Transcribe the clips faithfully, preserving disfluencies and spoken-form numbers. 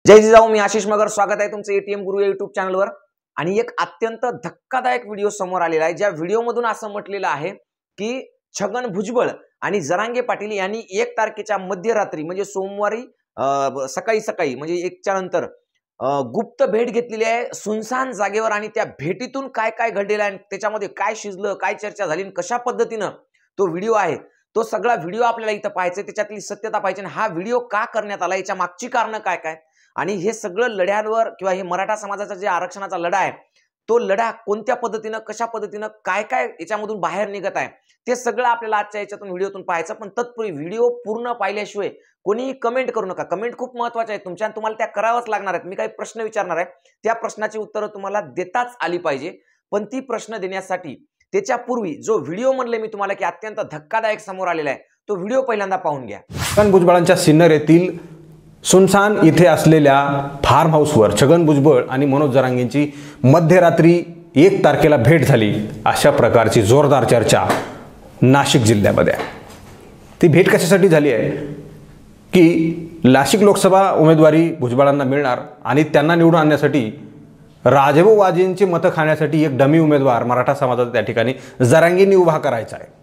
जय जिजाऊ, मी आशिष मगर. स्वागत आहे तुमचं एटीएम गुरु या युट्यूब चॅनलवर. आणि एक अत्यंत धक्कादायक व्हिडिओ समोर आलेला आहे, ज्या व्हिडिओमधून असं म्हटलेलं आहे की छगन भुजबळ आणि जरांगे पाटील यांनी एक तारखेच्या मध्यरात्री म्हणजे सोमवारी सकाळी सकाळी म्हणजे एकच्या नंतर गुप्त भेट घेतलेली आहे सुनसान जागेवर. आणि त्या भेटीतून काय काय घडलेलं आहे, त्याच्यामध्ये काय शिजलं, काय चर्चा झाली, कशा पद्धतीनं तो व्हिडिओ आहे, तो सगळा व्हिडिओ आपल्याला इथं पाहायचा, त्याच्यातली सत्यता पाहिजे. हा व्हिडिओ का करण्यात आला, याच्या मागची कारणं काय काय, आणि हे सगळं लढ्यांवर किंवा हे मराठा समाजाचा जे आरक्षणाचा लढा आहे, तो लढा कोणत्या पद्धतीनं, कशा पद्धतीनं, काय काय याच्यामधून बाहेर निघत आहे, ते सगळं आपल्याला आजच्या याच्यातून व्हिडिओतून पाहायचं. पण तत्पूर्वी व्हिडिओ पूर्ण पाहिल्याशिवाय कोणीही कमेंट करू नका. कमेंट खूप महत्त्वाच्या आहेत तुमच्या, आणि तुम्हाला त्या करावंच लागणार आहेत. मी काही प्रश्न विचारणार आहे, त्या प्रश्नाची उत्तरं तुम्हाला देताच आली पाहिजे. पण ती प्रश्न देण्यासाठी त्याच्यापूर्वी जो व्हिडिओ म्हणले मी तुम्हाला की अत्यंत धक्कादायक समोर आलेला आहे, तो व्हिडिओ पहिल्यांदा पाहून घ्या. छगन भुजबळांच्या सिन्नर येथील सुनसान इथे असलेल्या फार्म हाऊसवर छगन भुजबळ आणि मनोज जरांगेंची मध्यरात्री एक तारखेला भेट झाली, अशा प्रकारची जोरदार चर्चा नाशिक जिल्ह्यामध्ये आहे. ती भेट कशासाठी झाली आहे की नाशिक लोकसभा उमेदवारी भुजबळांना मिळणार आणि त्यांना निवडून आणण्यासाठी राजभाऊ वाजेंची मतं खाण्यासाठी एक डमी उमेदवार मराठा समाजाचा त्या ठिकाणी जरांगेंनी उभा करायचा आहे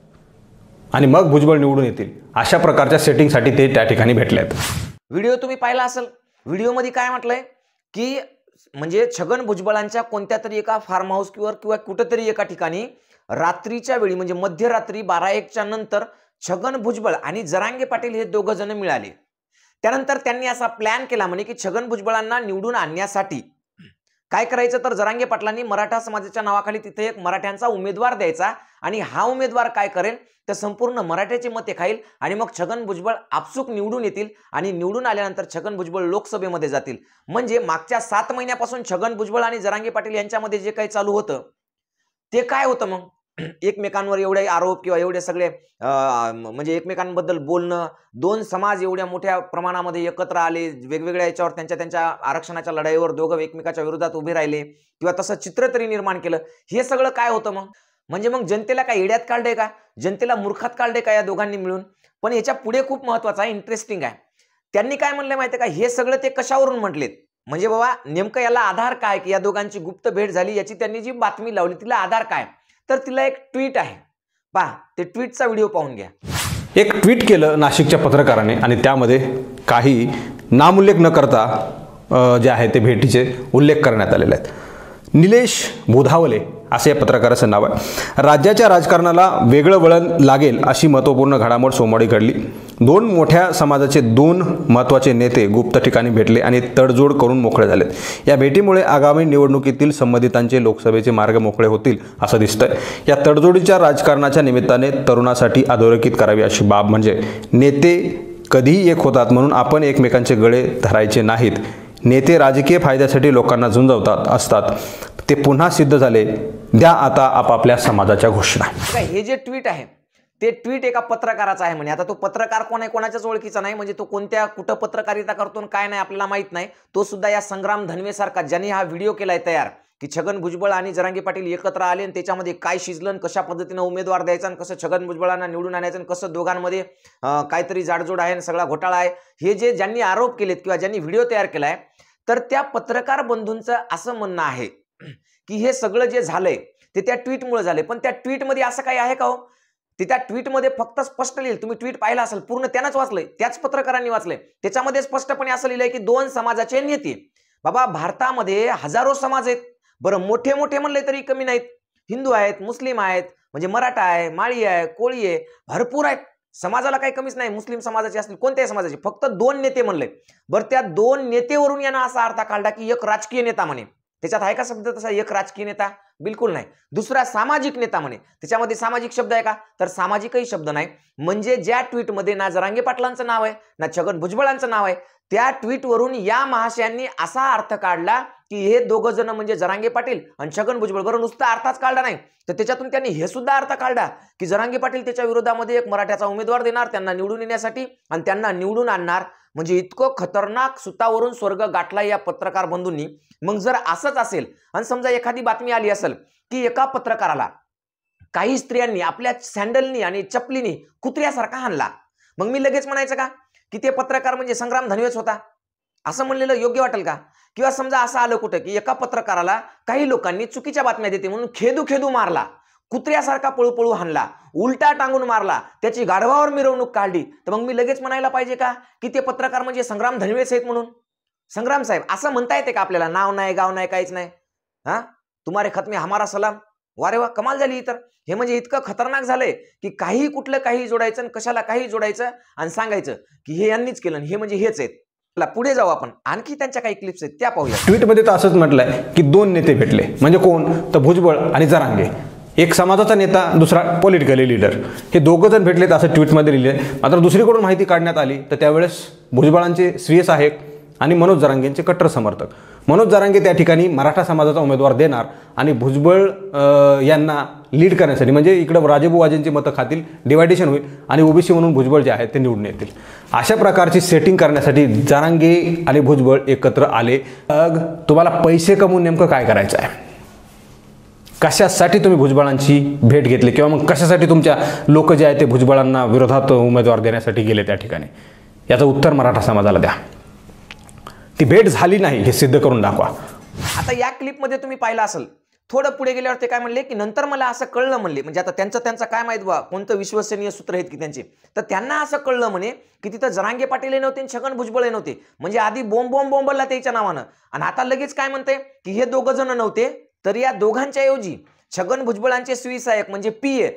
आणि मग भुजबळ निवडून येतील, अशा प्रकारच्या सेटिंगसाठी ते त्या ठिकाणी भेटले आहेत. व्हिडिओ तुम्ही पाहिला असेल. व्हिडिओमध्ये काय म्हटलंय की म्हणजे छगन भुजबळांच्या कोणत्या तरी एका फार्म हाऊस किंवा किंवा कुठेतरी एका ठिकाणी रात्रीच्या वेळी म्हणजे मध्यरात्री बारा एकच्या नंतर छगन भुजबळ आणि जरांगे पाटील हे दोघं जण मिळाले. त्यानंतर त्यांनी असा प्लॅन केला म्हणे की छगन भुजबळांना निवडून आणण्यासाठी काय करायचं, तर जरांगे पाटलांनी मराठा समाजाच्या नावाखाली तिथे एक मराठ्यांचा उमेदवार द्यायचा आणि हा उमेदवार काय करेल तर संपूर्ण मराठ्याची मते खाईल आणि मग छगन भुजबळ आपसुक निवडून येतील आणि निवडून आल्यानंतर छगन भुजबळ लोकसभेमध्ये जातील. म्हणजे मागच्या सात महिन्यापासून छगन भुजबळ आणि जरांगे पाटील यांच्यामध्ये जे काही चालू होतं ते काय होतं, मग एकमेकांवर एवढे आरोप किंवा एवढे सगळे म्हणजे एकमेकांबद्दल बोलणं, दोन समाज एवढ्या मोठ्या प्रमाणामध्ये एकत्र आले, वेगवेगळ्या याच्यावर त्यांच्या त्यांच्या आरक्षणाच्या लढाईवर दोघं एकमेकाच्या विरोधात उभे राहिले किंवा तसं चित्र तरी निर्माण केलं. हे सगळं काय होतं मग, म्हणजे मग जनतेला काय येड्यात काढलंय का, जनतेला मूर्खात काढलंय का या दोघांनी मिळून. पण याच्या पुढे खूप महत्वाचं आहे, इंटरेस्टिंग आहे. त्यांनी काय म्हणलंय माहिती आहे का, हे सगळं ते कशावरून म्हटलेत, म्हणजे बाबा नेमकं याला आधार काय की या दोघांची गुप्त भेट झाली, याची त्यांनी जी बातमी लावली तिला आधार काय, तर तिला एक ट्विट आहे. पहा, ते ट्विटचा व्हिडिओ पाहून घ्या. एक ट्विट केलं नाशिकच्या पत्रकाराने आणि त्यामध्ये काही नामोल्लेख न करता जे आहे ते भेटीचे उल्लेख करण्यात आलेले आहेत. निलेश बोधावले असे या पत्रकाराचं नाव आहे. राज्याच्या राजकारणाला वेगळं वळण लागेल अशी महत्त्वपूर्ण घडामोड सोमवारी घडली. दोन मोठ्या समाजाचे दोन महत्त्वाचे नेते गुप्त ठिकाणी भेटले आणि तडजोड करून मोकळे झालेत. या भेटीमुळे आगामी निवडणुकीतील संबंधितांचे लोकसभेचे मार्ग मोकळे होतील असं दिसतंय. या तडजोडीच्या राजकारणाच्या निमित्ताने तरुणासाठी अधोरेखित करावी अशी बाब म्हणजे नेते कधीही एक होतात म्हणून आपण एकमेकांचे गळे धरायचे नाहीत. नेते राजकीय फायद्यासाठी लोकांना झुंजवतात असतात, ते पुन्हा सिद्ध झाले. द्या आता आपापल्या समाजाच्या घोषणा. हे जे ट्विट आहे ते ट्विट एका पत्रकाराचं आहे म्हणे. आता तो पत्रकार कोण आहे कोणाच्याच ओळखीचा नाही, म्हणजे तो कोणत्या कुठं पत्रकारिता करतो काय नाही आपल्याला माहित नाही. तो सुद्धा या संग्राम धनवे सारखा ज्यांनी हा व्हिडिओ केलाय तयार की छगन भुजबळ आणि जरांगे पाटील एकत्र आले आणि त्याच्यामध्ये काय शिजलं, कशा पद्धतीनं उमेदवार द्यायचा आणि कसं छगन भुजबळांना निवडून आणायचं आणि कसं दोघांमध्ये काहीतरी जाडजोड आहे आणि सगळा घोटाळा आहे, हे जे ज्यांनी आरोप केलेत किंवा ज्यांनी व्हिडिओ तयार केलाय, तर त्या पत्रकार बंधूंचं असं म्हणणं आहे की हे सगळं जे झालंय ते त्या ट्विटमुळे झाले. पण त्या ट्विटमध्ये असं काही आहे का हो, ते त्या ट्विटमध्ये फक्त स्पष्ट लिहिलं, तुम्ही ट्विट पाहिला असेल पूर्ण, त्यानंच वाचलंय, त्याच पत्रकारांनी वाचलंय. त्याच्यामध्ये स्पष्टपणे असं लिहिलंय की दोन समाजाचे नेते. बाबा, भारतामध्ये हजारो समाज आहेत. बरं, मोठे मोठे म्हणले तरी कमी नाहीत. हिंदू आहेत, मुस्लिम आहेत, म्हणजे मराठा आहे, माळी आहे, कोळी आहे, भरपूर आहेत. समाजाला काही कमीच नाही. मुस्लिम समाजाचे असतील, कोणत्याही समाजाचे, फक्त दोन नेते म्हणले. बरं, त्या दोन नेतेवरून यांना असा अर्थ काढला की एक राजकीय नेता म्हणे. त्याच्यात आहे का शब्द तसा, एक राजकीय नेता? बिलकुल नाही. दुसरा सामाजिक नेता म्हणे. त्याच्यामध्ये सामाजिक शब्द आहे का, तर सामाजिकही शब्द नाही. म्हणजे ज्या ट्विटमध्ये ना जरांगे पाटलांचं नाव आहे ना छगन भुजबळांचं नाव आहे, त्या ट्विटवरून या महाशयांनी असा अर्थ काढला की हे दोघं जण म्हणजे जरांगे पाटील आणि छगन भुजबळ. बरं, नुसता अर्थच काढला नाही तर त्याच्यातून त्यांनी हे सुद्धा अर्थ काढला की जरांगे पाटील त्याच्या विरोधामध्ये एक मराठ्याचा उमेदवार देणार त्यांना निवडून येण्यासाठी आणि त्यांना निवडून आणणार. म्हणजे इतकं खतरनाक सुतावरून स्वर्ग गाठला या पत्रकार बंधूंनी. मग जर असंच असेल आणि समजा एखादी बातमी आली असेल की एका पत्रकाराला काही स्त्रियांनी आपल्या सँडलनी आणि चपलीनी कुत्र्यासारखा हाणला, मग मी लगेच म्हणायचं का की ते पत्रकार म्हणजे संग्राम धनवेच होता? असं म्हणलेलं योग्य वाटेल का? किंवा समजा असं आलं कुठं की एका पत्रकाराला काही लोकांनी चुकीच्या बातम्या देते म्हणून खेदू खेदू मारला, कुत्र्यासारखा पळू पळू हाणला, उलटा टांगून मारला, त्याची गाढवावर मिरवणूक काढली, तर मग मी लगेच म्हणायला पाहिजे का की ते पत्रकार म्हणजे संग्राम धनवेच आहेत म्हणून? संग्राम साहेब असं म्हणता येते का आपल्याला? नाव नाही, गाव नाही, काहीच नाही. हा, तुम्हारे खत में हमारा सलाम. वारे वा, कमाल झाली. तर हे म्हणजे इतकं खतरनाक झालंय की काही कुठलं काही जोडायचं, कशाला काही जोडायचं आणि सांगायचं की हे यांनीच केलं, हे म्हणजे हेच आहेत. पुढे जाऊ आपण, आणखी त्यांच्या काही क्लिप्स आहेत त्या पाहूया. ट्विटमध्ये तर असंच म्हटलंय की दोन नेते भेटले, म्हणजे कोण? तर भुजबळ आणि जरांगे. एक समाजाचा नेता, दुसरा पॉलिटिकली लीडर, हे दोघं जण भेटलेत असं ट्विटमध्ये लिहिले. मात्र दुसरीकडून माहिती काढण्यात आली तर त्यावेळेस भुजबळांचे स्वीय सहाय्यक आणि मनोज जरांगेंचे कट्टर समर्थक. मनोज जरांगे त्या ठिकाणी मराठा समाजाचा उमेदवार देणार आणि भुजबळ यांना लीड करण्यासाठी, म्हणजे इकडं राजेबुवाजींची मतं खातील, डिवायडेशन होईल आणि ओबीसी म्हणून भुजबळ जे आहेत ते निवडून येतील. अशा प्रकारची सेटिंग करण्यासाठी जरांगे आणि भुजबळ एकत्र आले. मग तुम्हाला पैसे कमवून नेमकं काय करायचं आहे? कशासाठी तुम्ही भुजबळांची भेट घेतली किंवा मग कशासाठी तुमच्या लोक जे आहेत ते भुजबळांना विरोधात उमेदवार देण्यासाठी गेले त्या ठिकाणी? याचं उत्तर मराठा समाजाला द्या. ती भेट झाली नाही हे सिद्ध करून दाखवा. आता या क्लिपमध्ये तुम्ही पाहिलं असेल, थोडं पुढे गेल्यावर ते काय म्हणले की नंतर मला असं कळलं म्हणले, म्हणजे आता त्यांचं त्यांचं काय माहित बा कोणतं विश्वसनीय सूत्र आहेत की त्यांचे, तर त्यांना असं कळलं म्हणे की तिथं जरांगे पाटील नव्हते आणि छगन भुजबळ नव्हते, म्हणजे आधी बोंब बोंब बोंबला त्याच्या नावानं, आणि आता लगेच काय म्हणते की हे दोघं जण नव्हते, तर या दोघांच्या ऐवजी छगन भुजबळांचे स्वीसहायक म्हणजे पी ए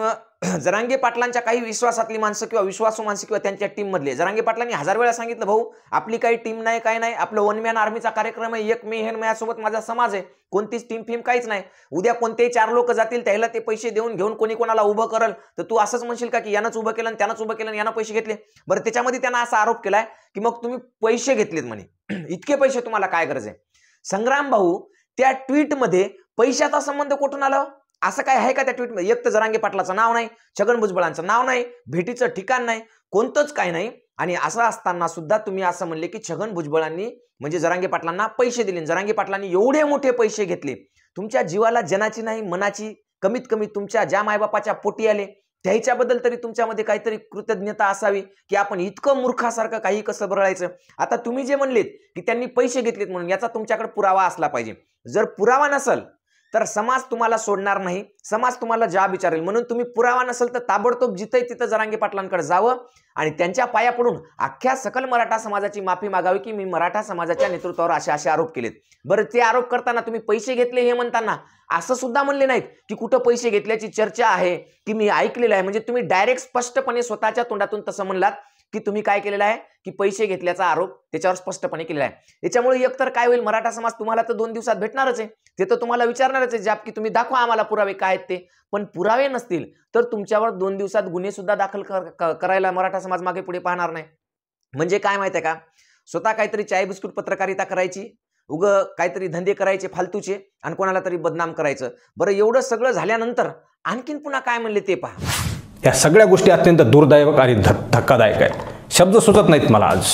आणि जरांगे पाटलांच्या काही विश्वासातली माणसं किंवा विश्वासू माणसं किंवा त्यांच्या टीम मधले. जरांगे पाटलांनी हजार वेळा सांगितलं, भाऊ आपली काही टीम नाही, काय नाही, आपलं वन मॅन आर्मीचा कार्यक्रम आहे, एक मे हे माझ्यासोबत माझा समाज आहे, कोणतीच टीम फिम काहीच नाही. उद्या कोणतेही चार लोक जातील त्याला ते पैसे देऊन घेऊन कोणी कोणाला उभं करल, तर तू असंच म्हणशील का की यानंच उभं केलं आणि त्यानंच उभं केलं आणि यानं पैसे घेतले? बरं, त्याच्यामध्ये त्यांना असा आरोप केलाय की मग तुम्ही पैसे घेतलेत म्हणे. इतके पैसे तुम्हाला काय गरज आहे? संग्राम भाऊ, त्या ट्विटमध्ये पैशाचा संबंध कुठून आला? असं काय आहे का त्या ट्विटमध्ये? एक तर जरांगे पाटलाचं नाव नाही, छगन भुजबळांचं नाव नाही, भेटीचं ठिकाण नाही, कोणतंच काय नाही. आणि असं असताना सुद्धा तुम्ही असं म्हणले की छगन भुजबळांनी म्हणजे जरांगे पाटलांना पैसे दिले, जरांगे पाटलांनी एवढे मोठे पैसे घेतले. तुमच्या जीवाला जनाची नाही मनाची, कमीत कमी तुमच्या ज्या मायबापाच्या पोटी आले त्याच्याबद्दल तरी तुमच्यामध्ये काहीतरी कृतज्ञता असावी की आपण इतकं मूर्खासारखं काही कसं बरळायचं. आता तुम्ही जे म्हणलेत की त्यांनी पैसे घेतलेत म्हणून, याचा तुमच्याकडे पुरावा असला पाहिजे. जर पुरावा नसेल तर समाज तुम्हाला सोडणार नाही, समाज तुम्हाला जाब विचारेल. म्हणून तुम्ही पुरावा नसेल तर ताबडतोब जिथे तिथं जरांगे पाटलांकडे जावं आणि त्यांच्या पाया पडून अख्ख्या सकल मराठा समाजाची माफी मागावी की मी मराठा समाजाच्या नेतृत्वावर असे असे आरोप केलेत. बरं, ते आरोप करताना तुम्ही पैसे घेतले हे म्हणताना असं सुद्धा म्हणले नाहीत की कुठं पैसे घेतल्याची चर्चा आहे की मी ऐकलेलं आहे. म्हणजे तुम्ही डायरेक्ट स्पष्टपणे स्वतःच्या तोंडातून तसं म्हणलात की तुम्ही काय केलेलं आहे की पैसे घेतल्याचा आरोप त्याच्यावर स्पष्टपणे केलेला आहे. याच्यामुळे एकतर काय होईल, मराठा समाज तुम्हाला तर दोन दिवसात भेटणारच आहे, ते तर तुम्हाला विचारणारच आहे जाब की तुम्ही दाखवा आम्हाला पुरावे काय आहेत ते. पण पुरावे नसतील तर तुमच्यावर दोन दिवसात गुन्हे सुद्धा दाखल करायला मराठा समाज मागे पुढे पाहणार नाही. म्हणजे काय माहिती आहे का, स्वतः काहीतरी चाय बिस्कुट पत्रकारिता करायची, उग काहीतरी धंदे करायचे फालतूचे आणि कोणाला तरी बदनाम करायचं. बरं, एवढं सगळं झाल्यानंतर आणखीन पुन्हा काय म्हणले ते पहा. या सगळ्या गोष्टी अत्यंत दुर्दैवक आणि धक्कादायक आहेत. शब्द सुचत नाहीत मला आज.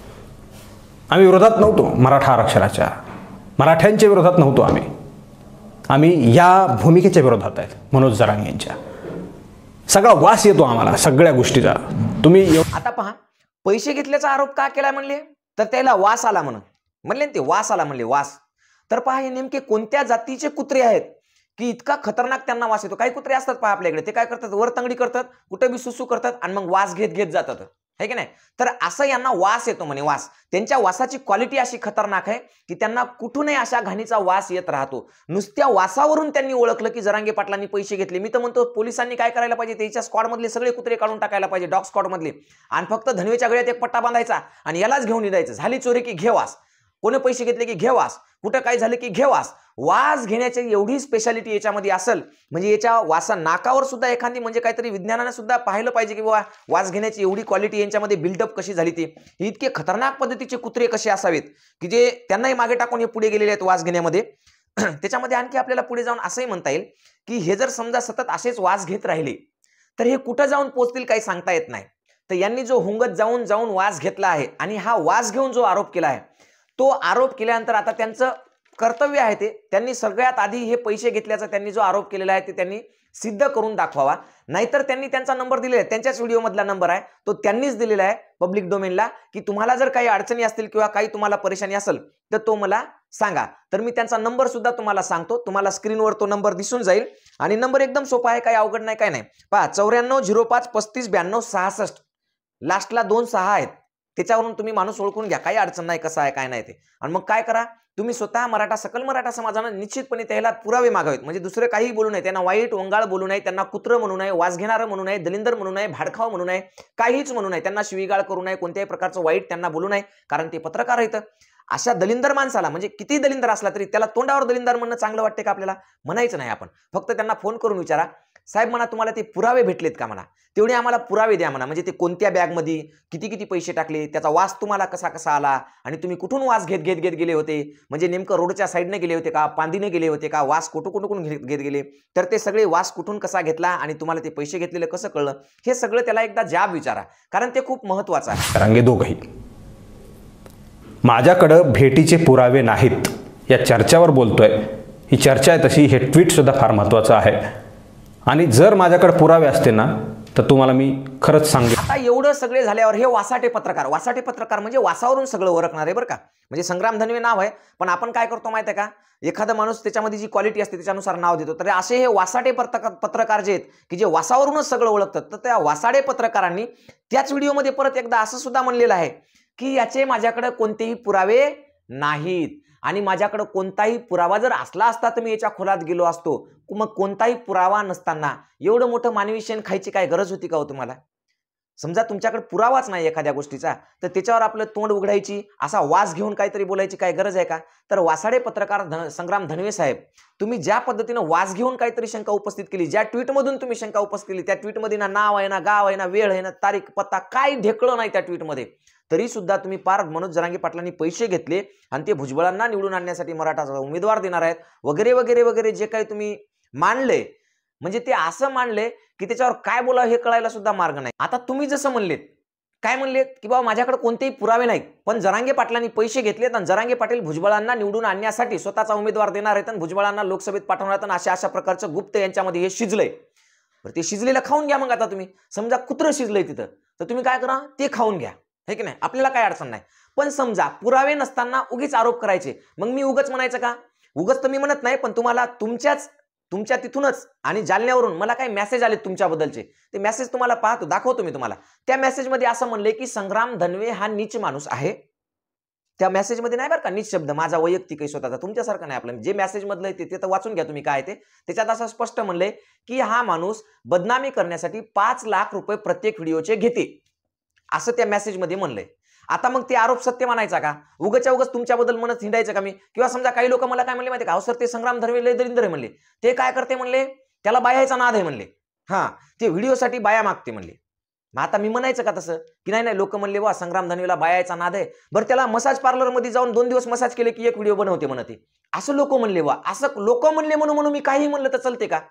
आम्ही विरोधात नव्हतो मराठा आरक्षणाच्या, मराठ्यांच्या विरोधात नव्हतो आम्ही आम्ही या भूमिकेच्या विरोधात आहेत मनोज जरांगेंच्या. सगळा वास येतो आम्हाला सगळ्या गोष्टीचा. तुम्ही आता पहा, पैसे घेतल्याचा आरोप का केला म्हणले, तर त्याला वास आला म्हणून म्हणले, ते वास आला म्हणले वास. तर पहा, हे नेमके कोणत्या जातीचे कुत्रे आहेत की इतका खतरनाक त्यांना वास येतो? काही कुत्रे असतात पहा आपल्याकडे, ते काय करतात, वर तंगडी करतात, कुठे बी सुसू करतात आणि मग वास घेत घेत जातात, है की नाही? तर असं यांना वास येतो म्हणे, वास. त्यांच्या वासाची क्वालिटी अशी खतरनाक आहे की त्यांना कुठूनही अशा घाणीचा वास येत राहतो. नुसत्या वासावरून त्यांनी ओळखलं की जरांगे पाटलांनी पैसे घेतले. मी तर म्हणतो पोलिसांनी काय करायला पाहिजे, त्याच्या स्क्वॉड मधले सगळे कुत्रे काढून टाकायला पाहिजे, डॉग स्क्वॉड मधले, आणि फक्त धनवेच्या गळ्यात एक पट्टा बांधायचा आणि यालाच घेऊन निघायचं. झाली चोरी की घे वास, कोणी पैसे घेतले की घे वास, कुठं काय झालं की घे वास. वास घेण्याची एवढी स्पेशालिटी याच्यामध्ये असेल म्हणजे याच्या वासा नाकावर सुद्धा एखादी म्हणजे काहीतरी विज्ञानाने सुद्धा पाहिलं पाहिजे की बाबा वास घेण्याची एवढी क्वालिटी यांच्यामध्ये बिल्डअप कशी झाली. ती इतके खतरनाक पद्धतीचे कुत्रे कसे असावेत की जे त्यांनाही मागे टाकून हे पुढे गेलेले आहेत वास घेण्यामध्ये. त्याच्यामध्ये आणखी आपल्याला पुढे जाऊन असंही म्हणता येईल की हे जर समजा सतत असेच वास घेत राहिले तर हे कुठं जाऊन पोहोचतील काही सांगता येत नाही. तर यांनी जो हुंगत जाऊन जाऊन वास घेतला आहे आणि हा वास घेऊन जो आरोप केला आहे, तो आरोप केल्यानंतर आता त्यांचं कर्तव्य आहे ते त्यांनी सगळ्यात आधी हे पैसे घेतल्याचा त्यांनी जो आरोप केलेला आहे ते त्यांनी सिद्ध करून दाखवावा. नाहीतर त्यांनी त्यांचा नंबर दिलेला आहे, त्यांच्याच व्हिडिओमधला नंबर आहे तो त्यांनीच दिलेला आहे पब्लिक डोमेनला, की तुम्हाला जर काही अडचणी असतील किंवा काही तुम्हाला परेशानी असेल तर तो मला सांगा. तर मी त्यांचा नंबर सुद्धा तुम्हाला सांगतो. तुम्हाला स्क्रीनवर तो नंबर दिसून जाईल आणि नंबर एकदम सोपा आहे, काही अवघड नाही, काय नाही. पहा, चौऱ्याण्णव झिरो पाच पस्तीस ब्याण्णव सहासष्ट लास्टला दोन सहा आहेत. त्याच्यावरून तुम्ही माणूस ओळखून घ्या, काही अडचण नाही, कसं आहे काय नाही ते. आणि मग काय करा, तुम्ही स्वतः मराठा सकल मराठा समाजानं निश्चितपणे त्याला पुरावे मागावेत. म्हणजे दुसरे काही बोलू नये, त्यांना वाईट वंगाळ बोलू नये, त्यांना कुत्र म्हणू नये, वास घेणारं म्हणू नये, दलिंदर म्हणू नये, भाडखाव म्हणू नये, काहीच म्हणू नये, त्यांना शिवीगाळ करू नये, कोणत्याही प्रकारचं वाईट त्यांना बोलू नये, कारण ते पत्रकार आहेत. अशा दलिंदर माणसाला, म्हणजे किती दलिंदर असला तरी त्याला तोंडावर दलिंदर म्हणणं चांगलं वाटते का आपल्याला? म्हणायचं नाही. आपण फक्त त्यांना फोन करून विचारा, साहेब म्हणा तुम्हाला ते पुरावे भेटलेत का म्हणा, तेवढे आम्हाला पुरावे द्या म्हणा. म्हणजे ते कोणत्या बॅगमध्ये किती किती पैसे टाकले, त्याचा वास तुम्हाला कसा कसा आला आणि तुम्ही कुठून वास घेत घेत घेत गेले होते, म्हणजे नेमकं रोडच्या साईडने गेले होते का, पांदीने गेले होते का, वास कुठून कुठून घेत घेत गेले, तर ते सगळे वास कुठून कसा घेतला आणि तुम्हाला ते पैसे घेतलेले कसं कळलं, हे सगळं त्याला एकदा जाब विचारा, कारण ते खूप महत्वाचं आहे. रंगे दोघंही माझ्याकडं भेटीचे पुरावे नाहीत या चर्चावर बोलतोय. ही चर्चा आहे तशी, हे ट्विट सुद्धा फार महत्त्वाचं आहे. आणि जर माझ्याकडे पुरावे असते ना तर तुम्हाला मी खरंच सांगेन. आता एवढं सगळे झाल्यावर हे वासाटे पत्रकार, वासाटे पत्रकार म्हणजे वासावरून सगळं ओळखणार आहे बरं का. म्हणजे संग्राम धनवे नाव आहे, पण आपण काय करतो माहिती आहे का, एखादा माणूस त्याच्यामध्ये जी क्वालिटी असते त्याच्यानुसार नाव देतो. तर असे हे वासाटे पत्रकार पत्रकार जे आहेत की जे वासावरूनच सगळं ओळखतात, तर त्या वासाडे पत्रकारांनी त्याच व्हिडिओमध्ये परत एकदा असं सुद्धा म्हणलेलं आहे की याचे माझ्याकडे कोणतेही पुरावे नाहीत आणि माझ्याकडे कोणताही पुरावा जर असला असता तर मी याच्या खोलात गेलो असतो. मग कोणताही पुरावा नसताना एवढं मोठं मानवी शेण खायची काय गरज होती का हो तुम्हाला? समजा तुमच्याकडे पुरावाच नाही एखाद्या गोष्टीचा, तर त्याच्यावर आपलं तोंड उघडायची, असा वास घेऊन काहीतरी बोलायची काय गरज आहे का? तर वासाडे पत्रकार धन संग्राम धनवे साहेब, तुम्ही ज्या पद्धतीनं वास घेऊन काहीतरी शंका उपस्थित केली, ज्या ट्विटमधून तुम्ही शंका उपस्थित केली, त्या ट्विटमध्ये ना नाव आहे, ना गाव आहे, ना वेळ आहे, ना तारीख पत्ता, काय ढेकळं नाही त्या ट्विटमध्ये, तरी सुद्धा तुम्ही पार मनोज जरांगे पाटलांनी पैसे घेतले आणि ते भुजबळांना निवडून आणण्यासाठी मराठाचा उमेदवार देणार आहेत वगैरे वगैरे वगैरे जे काही तुम्ही मांडले, म्हणजे ते असं मांडले की त्याच्यावर काय बोलावं हे कळायला सुद्धा मार्ग नाही. आता तुम्ही जसं म्हणलेत, काय म्हणलेत की बाबा माझ्याकडे कोणतेही पुरावे नाहीत, पण जरांगे पाटलांनी पैसे घेतलेत आणि जरांगे पाटील भुजबळांना निवडून आणण्यासाठी स्वतःचा उमेदवार देणार आहेत आणि भुजबळांना लोकसभेत पाठवणार आहेत आणि अशा अशा प्रकारचं गुप्त यांच्यामध्ये हे शिजलंय. बरं, ते शिजलेलं खाऊन घ्या. मग आता तुम्ही समजा कुत्रं शिजलंय तिथं, तर तुम्ही काय करा, ते खाऊन घ्या, हे की नाही, आपल्याला काय अडचण नाही. पण समजा पुरावे नसताना उगीच आरोप करायचे, मग मी उगच म्हणायचं का? उगच तर मी म्हणत नाही, पण तुम्हाला तुमच्याच तुमच्या तिथूनच आणि जालन्यावरून मला काही मेसेज आले तुमच्याबद्दलचे, ते मेसेज तुम्हाला पाहतो, दाखवतो मी तुम्हाला. त्या मेसेजमध्ये असं म्हणले की संग्राम धनवे हा नीच माणूस आहे. त्या मेसेजमध्ये नाही बरं का नीच शब्द, माझा वैयक्तिक स्वतःचा, तुमच्यासारखं नाही. आपलं जे मेसेज मधलं आहे ते तर वाचून घ्या तुम्ही काय ते. त्याच्यात असं स्पष्ट म्हणले की हा माणूस बदनामी करण्यासाठी पाच लाख रुपये प्रत्येक व्हिडिओचे घेते, असं त्या मेसेजमध्ये म्हणलंय. आता मग ते आरोप सत्य मानायचा का? उगच्या उगच तुमच्याबद्दल म्हणत हिंडायचं का मी? किंवा समजा काही लोक मला काय म्हणले माहिती का, अहो सर ते संग्राम धनवे लय दरिंदर आहे म्हणले, ते काय करते म्हणले, त्याला बायाचा नाद आहे म्हणले, हा ते व्हिडिओसाठी बाया मागते म्हणले. मग आता मी म्हणायचं का तसं की नाही नाही, लोक म्हणले वा संग्राम धनवेला बायाचा नाद आहे, बरं त्याला मसाज पार्लर मध्ये जाऊन दोन दिवस मसाज केले की एक व्हिडिओ बनवते म्हणते, असं लोक म्हणले वा, असं लोक म्हणले म्हणून म्हणून मी काही म्हणलं तर चालते का?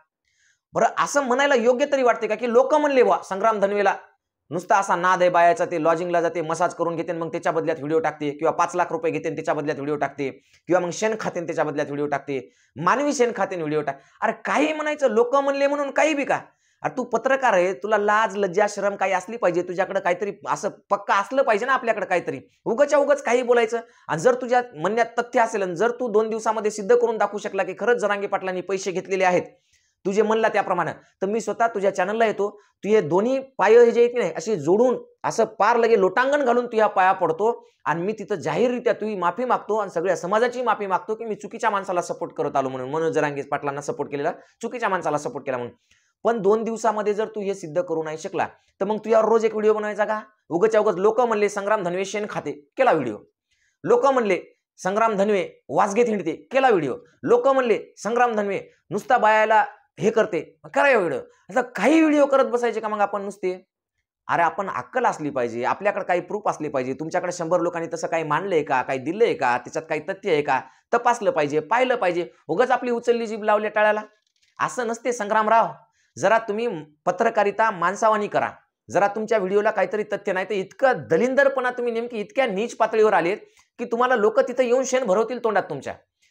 बरं असं म्हणायला योग्य तरी वाटते का की लोक म्हणले वा संग्राम धनवेला नुसता असा नाद आहे बायाचा, ते लॉजिंगला जाते, मसाज करून घेते, मग त्याच्या बदल्यात व्हिडिओ टाकते, किंवा पाच लाख रुपये घेते त्याच्या बदल्यात व्हिडिओ टाकते, किंवा मग शेण खाते त्याच्या बदल्यात व्हिडिओ टाकते, मानवी शेण खाते व्हिडिओ टाक. अरे काही म्हणायचं, लोक म्हणले म्हणून काही बी का? अरे तू पत्रकार आहे, तुला लाज लज्जा शरम काही असली पाहिजे, तुझ्याकडे काहीतरी असं पक्का असलं पाहिजे ना आपल्याकडे काहीतरी. उगाच्या उगाच काही बोलायचं. आणि जर तुझ्या म्हणण्यात तथ्य असेल आणि जर तू दोन दिवसामध्ये सिद्ध करून दाखवू शकला की खरंच जरांगे पाटलांनी पैसे घेतलेले आहेत तुझे म्हणला त्याप्रमाणे, तर मी स्वतः तुझ्या चॅनलला येतो, तू हे दोन्ही पाय हे जे आहेत नाही असे जोडून असं पार लगे लोटांगण घालून तुझ्या पाया पडतो आणि मी तिथं जाहीररित्या तुझी माफी मागतो आणि सगळ्या समाजाची माफी मागतो की मी चुकीच्या माणसाला सपोर्ट करत आलो म्हणून, मनोज जरांगे पाटलांना सपोर्ट केलेला, चुकीच्या माणसाला सपोर्ट केला म्हणून. पण दोन दिवसामध्ये जर तू हे सिद्ध करू नाही शकला तर मग तुझ्यावर रोज एक व्हिडिओ बनवायचा का? उगच्या उगच लोक म्हणले संग्राम धनवे शेण खाते, केला व्हिडिओ. लोक म्हणले संग्राम धनवे वासगेत हिंडते, केला व्हिडिओ. लोक म्हणले संग्राम धनवे नुसता बायाला हे करते, करा व्हिडिओ. आता काही व्हिडिओ करत बसायचे का मग आपण नुसते? अरे आपण अक्कल असली पाहिजे, आपल्याकडे काही प्रूफ असले पाहिजे. तुमच्याकडे शंभर लोकांनी तसं काही मांडलंय का, काही दिलंय का, त्याच्यात काही तथ्य आहे का, तपासलं पाहिजे, पाहिलं पाहिजे. उगाच आपली उचलली जीभ लावल्या टाळ्याला असं नसते. संग्रामराव, जरा तुम्ही पत्रकारिता माणसावानी करा. जरा तुमच्या व्हिडिओला काहीतरी तथ्य नाही तर इतकं दलिंदरपणा तुम्ही नेमकी इतक्या नीच पातळीवर आलेत की तुम्हाला लोक तिथं येऊन शेण भरवतील तोंडात तुमच्या.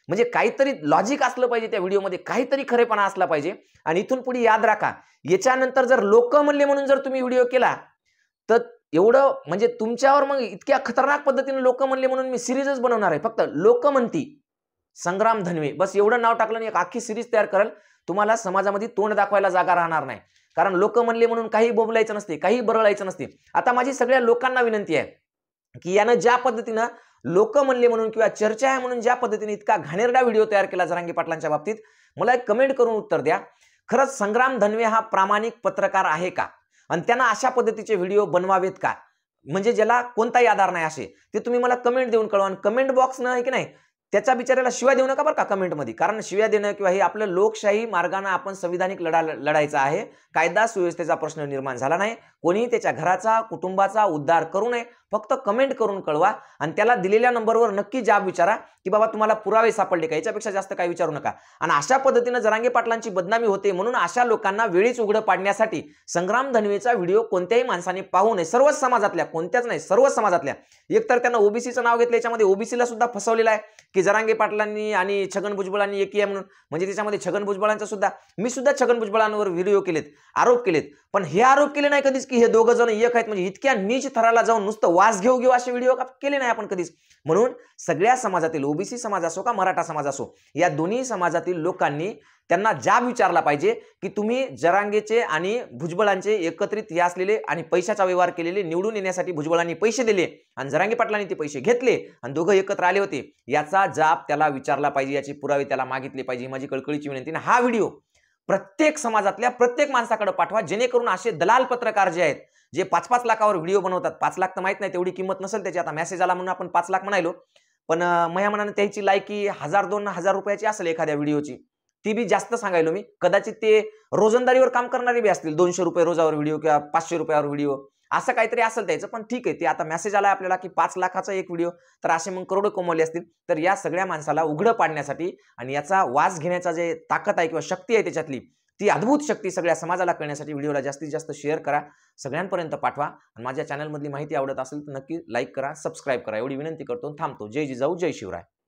म्हणजे काहीतरी लॉजिक असलं पाहिजे त्या व्हिडिओमध्ये, काहीतरी खरेपणा असला पाहिजे. आणि इथून पुढे याद राखा, याच्यानंतर जर लोक म्हणले म्हणून जर तुम्ही व्हिडिओ केला तर एवढं म्हणजे तुमच्यावर मग इतक्या खतरनाक पद्धतीने लोक म्हणले म्हणून मी सिरीजच बनवणार आहे. फक्त लोक म्हणती संग्राम धनवे बस एवढं नाव टाकलं आणि एक अख्खी सिरीज तयार कराल. तुम्हाला समाजामध्ये तोंड दाखवायला जागा राहणार नाही. कारण लोक म्हणले म्हणून काही बोबलायचं नसते, काही बरळायचं नसते. आता माझी सगळ्या लोकांना विनंती आहे की यानं ज्या पद्धतीनं लोक म्हणले म्हणून किंवा चर्चा आहे म्हणून ज्या पद्धतीने इतका घाणेरडा व्हिडिओ तयार केला जरांगे पाटलांच्या बाबतीत, मला एक कमेंट करून उत्तर द्या. खरंच संग्राम धनवे हा प्रामाणिक पत्रकार आहे का? आणि त्यांना अशा पद्धतीचे व्हिडिओ बनवावेत का? म्हणजे ज्याला कोणताही आधार नाही असे ते तुम्ही मला कमेंट देऊन कळवा. आणि कमेंट बॉक्स न आहे की नाही त्याच्या बिचाऱ्याला शिव्या देऊ नका बरं का कमेंटमध्ये. कारण शिव्या देणं किंवा हे आपलं लोकशाही मार्गाने आपण संविधानिक लढा लढायचं आहे. कायदा सुव्यवस्थेचा प्रश्न निर्माण झाला नाही. कोणी त्याच्या घराचा कुटुंबाचा उद्धार करू नये. फक्त कमेंट करून कळवा आणि त्याला दिलेल्या नंबरवर नक्की जाब विचारा की बाबा तुम्हाला पुरावे सापडले का. याच्यापेक्षा जास्त काही विचारू नका. आणि अशा पद्धतीने जरांगे पाटलांची बदनामी होते म्हणून अशा लोकांना वेळीच उघडं पाडण्यासाठी संग्राम धनवेचा व्हिडिओ कोणत्याही माणसाने पाहू नये. सर्वच समाजातल्या, कोणत्याच नाही सर्वच समाजातल्या. एकतर त्यांना ओबीसीचं नाव घेतलं, याच्यामध्ये ओबीसीला सुद्धा फसवलेलं आहे की जरांगे पाटलांनी आणि छगन भुजबळांनी एकी आहे म्हणून. म्हणजे त्याच्यामध्ये छगन भुजबळांचा सुद्धा, मी सुद्धा छगन भुजबळांवर व्हिडिओ केलेत, आरोप केलेत. पण हे आरोप केले नाही कधीच की हे दोघं जण एक आहेत. म्हणजे इतक्या नीच थराला जाऊन नुसतं वास घेऊ घेऊ असे व्हिडिओ केले नाही आपण कधीच. म्हणून सगळ्या समाजातील, ओबीसी समाज असो का मराठा समाज असो, या दोन्ही समाजातील लोकांनी त्यांना जाब विचारला पाहिजे की तुम्ही जरांगेचे आणि भुजबळांचे एकत्रित हे असलेले आणि पैशाचा व्यवहार केलेले, निवडून येण्यासाठी भुजबळांनी पैसे दिले आणि जरांगे पाटलांनी ते पैसे घेतले आणि दोघं एकत्र आले होते, याचा जाब त्याला विचारला पाहिजे. याचे पुरावे त्याला मागितले पाहिजे. माझी कळकळीची विनंती. हा व्हिडिओ प्रत्येक समाजातल्या प्रत्येक माणसाकडे पाठवा, जेणेकरून असे दलाल पत्रकार जे आहेत, जे पाच पाच लाखावर व्हिडिओ बनवतात, पाच लाख तर माहित नाही तेवढी किंमत नसेल त्याची, आता मेसेज आला म्हणून आपण पाच लाख म्हणायलो, पण मया मनाने त्याची लायकी हजार दोन हजार रुपयाची असेल एखाद्या व्हिडिओची, ती बी जास्त सांगायलो मी. कदाचित ते रोजंदारीवर काम करणारे बी असतील, दोनशे रुपये रोजावर व्हिडिओ किंवा पाचशे रुपयावर व्हिडिओ असं काहीतरी असेल त्याचं. पण ठीक आहे, ते आता मेसेज आला आपल्याला की पाच लाखाचा एक व्हिडिओ, तर असे मग करोडो कमवले असतील. तर या सगळ्या माणसाला उघडं पाडण्यासाठी आणि याचा वास घेण्याचा जे ताकद आहे किंवा शक्ती आहे त्याच्यातली, ती अद्भुत शक्ती सगळ्या समाजाला कळण्यासाठी व्हिडिओला जास्तीत जास्त शेअर करा, सगळ्यांपर्यंत पाठवा. आणि माझ्या चॅनलमधली माहिती आवडत असेल तर नक्की लाईक करा, सबस्क्राईब करा, एवढी विनंती करतो. थांबतो. जय जिजाऊ, जय शिवराय.